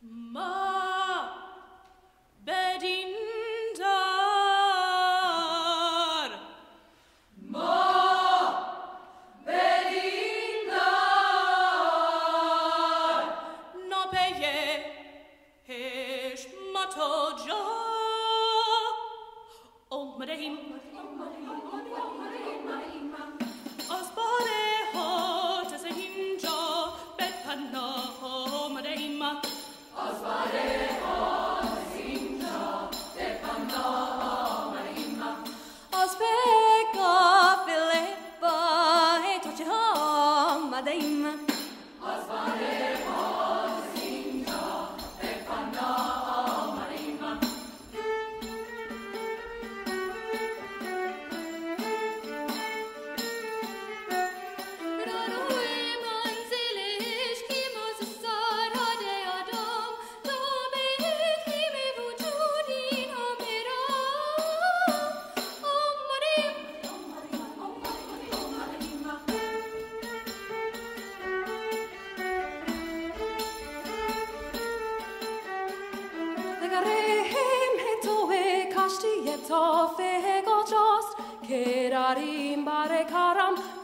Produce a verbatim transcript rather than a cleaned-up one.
Ma bedindar Ma bedindar No peye hesh matoja O madehim Asbare hot as a hinja bet panna o madehim Asbare hot hinja bet panna o madehim Asbeka Philippa e tocha madehim Asbare hot hinja bet panna o madehim Fego just, Kerarim bare karam,